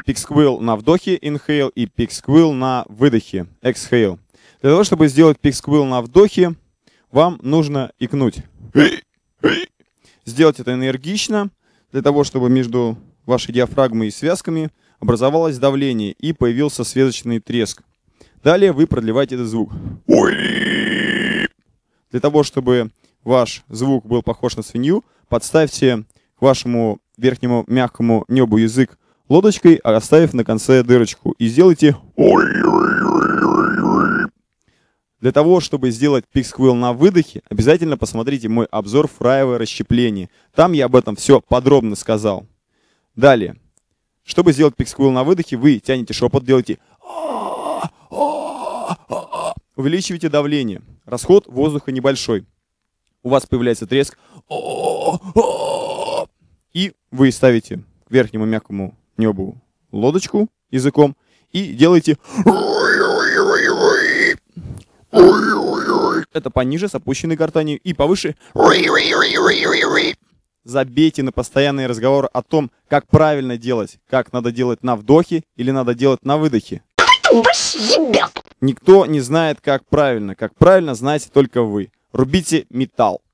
пиксквилл на вдохе, inhale, и пиксквилл на выдохе, exhale. Для того, чтобы сделать пиксквилл на вдохе, вам нужно икнуть. Сделать это энергично, для того, чтобы между вашей диафрагмой и связками образовалось давление и появился связочный треск. Далее вы продлеваете этот звук. Для того, чтобы ваш звук был похож на свинью, подставьте к вашему верхнему мягкому небу язык лодочкой, оставив на конце дырочку. И сделайте... Для того, чтобы сделать пиксквилл на выдохе, обязательно посмотрите мой обзор фраевое расщепление. Там я об этом все подробно сказал. Далее. Чтобы сделать пиксквилл на выдохе, вы тянете шепот, делаете... Увеличиваете давление. Расход воздуха небольшой. У вас появляется треск. И вы ставите к верхнему мягкому небу лодочку языком и делаете... Это пониже, с опущенной гортанью, и повыше. Забейте на постоянный разговор о том, как правильно делать. Как надо делать на вдохе или надо делать на выдохе. Никто не знает, как правильно. Как правильно, знаете только вы. Рубите металл.